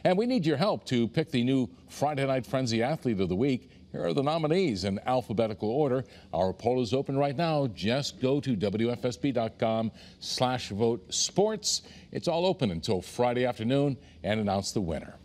And we need your help to pick the new Friday Night Frenzy Athlete of the Week. Here are the nominees in alphabetical order. Our poll is open right now. Just go to WFSB.com/vote sports. It's all open until Friday afternoon and announce the winner.